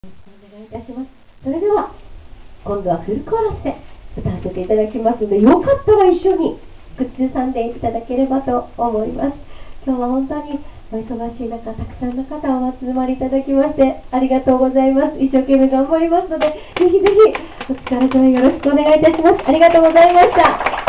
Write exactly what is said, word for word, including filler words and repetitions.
お願いいたします。それでは今度はフルコーラスで歌わせていただきますので、よかったら一緒に口ずさんでいただければと思います。今日は本当にお忙しい中、たくさんの方お集まりいただきましてありがとうございます。一生懸命頑張りますので、ぜひぜひお力添えよろしくお願いいたします。ありがとうございました。